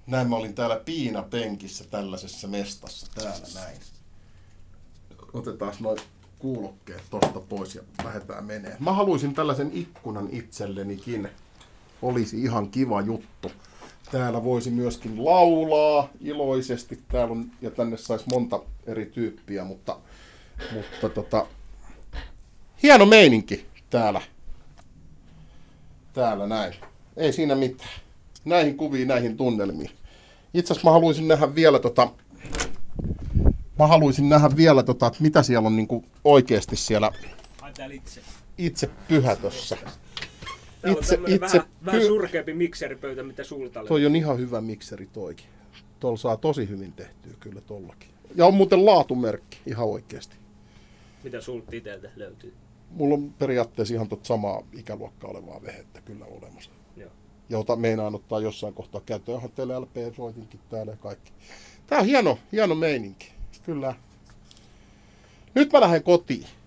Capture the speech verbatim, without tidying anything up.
Näin mä olin täällä piinapenkissä tällaisessa mestassa täällä näin. Otetaan noin kuulokkeet tosta pois ja lähdetään menee. Mä haluaisin tällaisen ikkunan itsellenikin. Olisi ihan kiva juttu. Täällä voisi myöskin laulaa iloisesti. Täällä on, ja tänne saisi monta eri tyyppiä, mutta, mutta tota, hieno meininki täällä. Täällä näin. Ei siinä mitään. Näihin kuviin, näihin tunnelmiin. Itse asiassa mä haluaisin nähdä vielä tota, mä haluaisin nähdä vielä tota, että mitä siellä on niinku oikeesti siellä itse. itse pyhätössä. Täällä itse, on itse vähän, py... vähän surkeampi mikseripöytä, mitä sulta löytyy. Toi on ihan hyvä mikseri toikin. Tuolla saa tosi hyvin tehtyä kyllä tollakin. Ja on muuten laatumerkki ihan oikeesti. Mitä sulta itseltä löytyy? Mulla on periaatteessa ihan tot samaa ikäluokkaa olevaa vehettä kyllä olemassa. Joo. Jota meinaan ottaa jossain kohtaa käyttöön. Onhan teille L P-soitinkin täällä ja kaikki. Tää on hieno, hieno meininki. Kyllä. Nyt mä lähden kotiin.